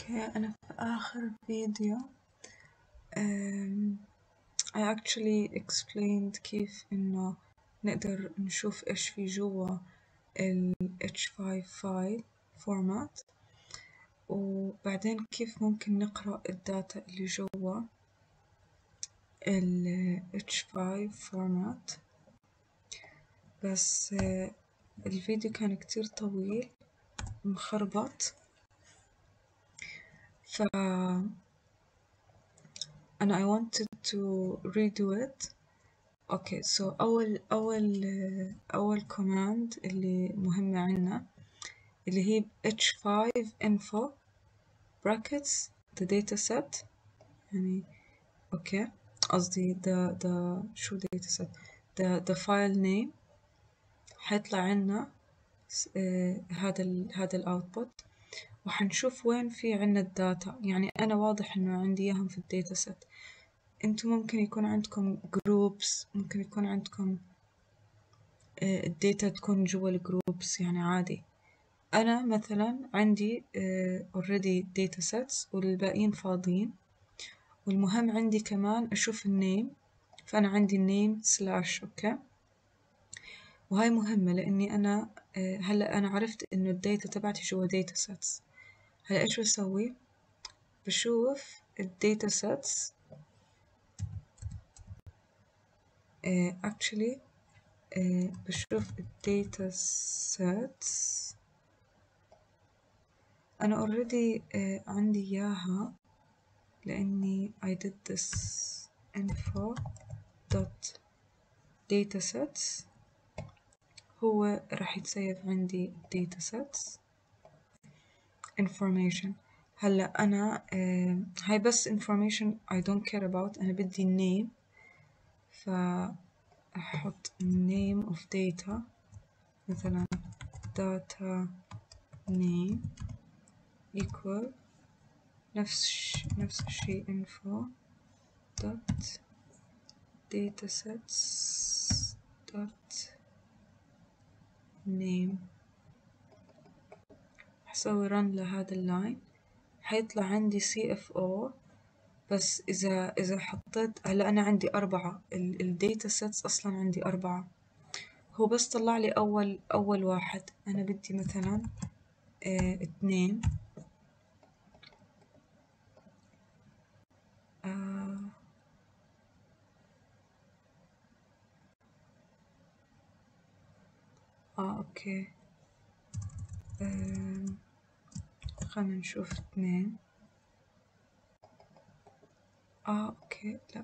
أنا في آخر فيديو I actually explained كيف إنه نقدر نشوف إيش في جوا ال H5 file format، وبعدين كيف ممكن نقرأ الداتا اللي جوا ال H5 format. بس الفيديو كان كتير طويل مخربط، and I wanted to redo it. Okay, so أول command اللي مهمة عنا اللي هي h5 info brackets the dataset، يعني okay قصدي the شو dataset the file name حيطلع عنا هذا الأوتبوت، وحنشوف وين في عنا الداتا. يعني أنا واضح إنه عندي إياهم في الداتا سيت، أنتم ممكن يكون عندكم جروبس، ممكن يكون عندكم الداتا تكون جوا الجروبس، يعني عادي. أنا مثلا عندي already data sets والباقيين فاضيين، والمهم عندي كمان أشوف النيم، فأنا عندي النيم سلاش أوكي، وهاي مهمة لأني أنا هلأ أنا عرفت إنه الداتا تبعتي جوا data sets. هلأ إيش بسوي؟ بشوف الداتا sets actually بشوف الداتا sets أنا already عندي إياها، لأني I did this info dot datasets، هو راح يتسيف عندي datasets information. هلا أنا هاي بس information I don't care about، أنا بدي name، فأحط name of data مثلا data name equal نفس الشي info dot datasets dot name. حسوي run لهذا اللاين، حيطلع عندي CFO. بس إذا حطيت هلا أنا عندي 4 الداتا سيتس أصلا عندي 4، هو بس طلع لي أول واحد. أنا بدي مثلا 2 أوكي خلنا نشوف 2 أوكي لا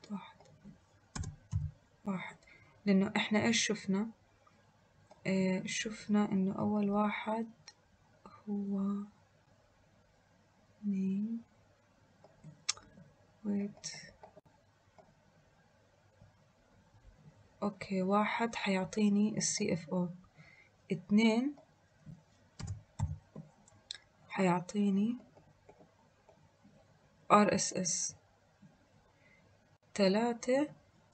واحد، لأنه إحنا إيش شفنا؟ شفنا إنه أول واحد هو مين؟ wait أوكي، واحد حيعطيني CFO، 2 حيعطيني RSS، 3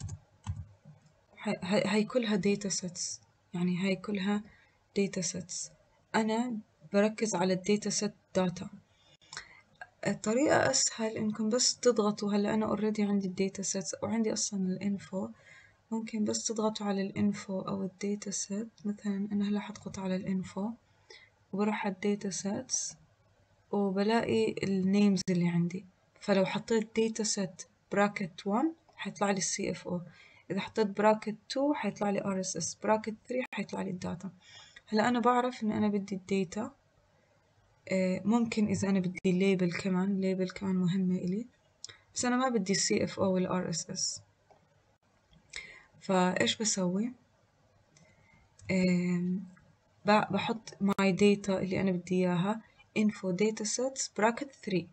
هاي كلها data sets، يعني هاي كلها data sets. أنا بركز على الداتا set data. الطريقة أسهل إنكم بس تضغطوا، هلا أنا already عندي الداتا sets وعندي أصلا الانفو، ممكن بس تضغطوا على الانفو أو الداتا set. مثلا أنا هلا حضغط على الانفو وبروح على الداتا sets وبلاقي النيمز اللي عندي، فلو حطيت data set bracket 1 حيطلع لي CFO، إذا حطيت bracket 2 حيطلع لي RSS، bracket 3 حيطلع لي الداتا. هلا أنا بعرف إن أنا بدي الداتا، ممكن إذا أنا بدي الليبل كمان مهمة إلي، بس أنا ما بدي CFO وال RSS. فإيش بسوي؟ بحط my data اللي أنا بدي إياها info datasets bracket 3،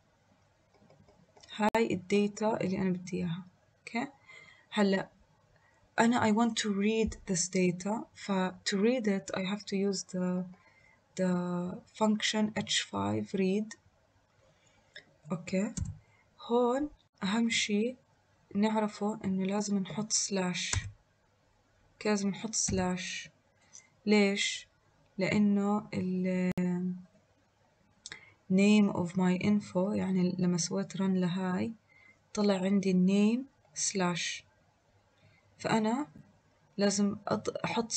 هاي الداتا اللي أنا بدي إياها. أوكي هلا أنا I want to read this data، to read it I have to use the function h5 read. أوكي هون أهم شي نعرفه إنه لازم نحط سلاش، لازم نحط سلاش. ليش؟ لأنه name of my info، يعني لما سويت run لهاي طلع عندي name slash، فأنا لازم أحط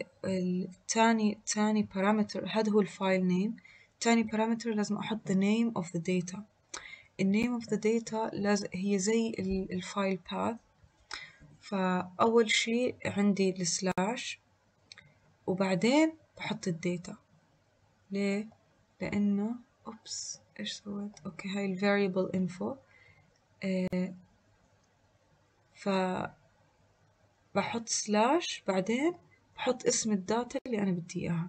تاني parameter، هذا هو الفايل name. تاني parameter لازم أحط the name of the data. النيم of the data هي زي الفايل path. فأول شي عندي السلاش وبعدين بحط الداتا. ليه؟ لأنه إيش سويت؟ أوكي، هاي ال variable info. بحط سلاش بعدين بحط اسم الداتا اللي أنا بدي إياها.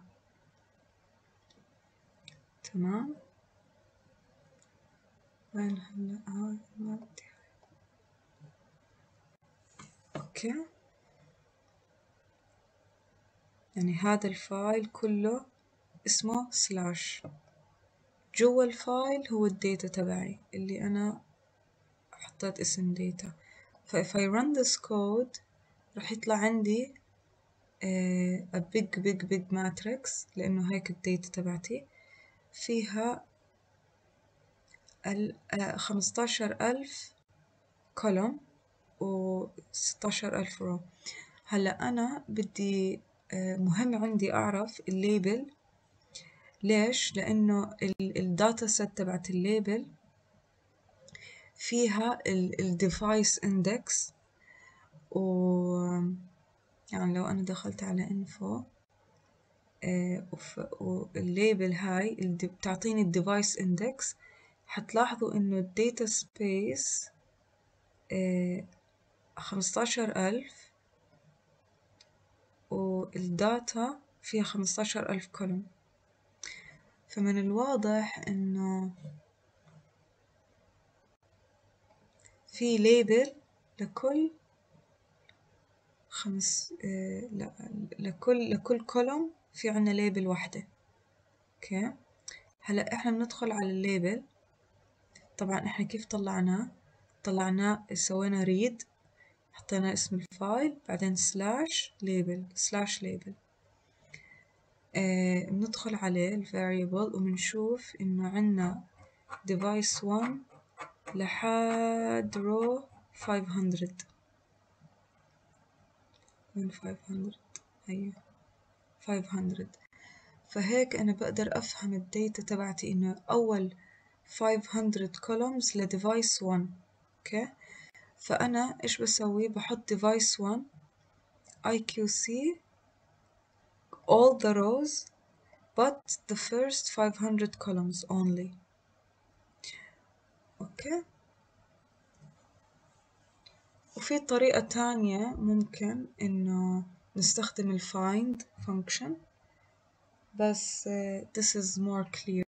تمام. وين هلا هاي ما بدي. أوكي، يعني هذا الفايل كله اسمه سلاش. جوا الفايل هو الداتا تبعي اللي أنا حطيت اسم داتا. ف if I run this code راح يطلع عندي a big matrix، لأنه هيك الداتا تبعتي فيها 15,000 column و 16,000 row. هلا أنا بدي مهم عندي أعرف الليبل. ليش؟ لأنه الداتا set تبعت الليبل فيها الديفايس اندكس، يعني لو أنا دخلت على info والليبل هاي بتعطيني الديفايس اندكس، حتلاحظوا إنه الداتا سبيس 15,000 والداتا فيها 15,000 كولوم. فمن الواضح إنه في ليبل لكل لكل كولوم في عنا ليبل واحدة. اوكي، هلا احنا بندخل على الليبل. طبعا احنا كيف طلعناه سوينا read، حطينا اسم الفايل بعدين سلاش ليبل بندخل عليه الفاريبل وبنشوف انه عنا device 1 لحد row 500. من 500 أيوة 500. فهيك أنا بقدر أفهم الداتا تبعتي إنه أول 500 columns لديفايس 1. أوكي، فأنا إيش بسوي؟ بحط device 1 IQC all the rows but the first 500 columns only. أوكي، وفي طريقة تانية ممكن إنه نستخدم الfind function، بس this is more clear.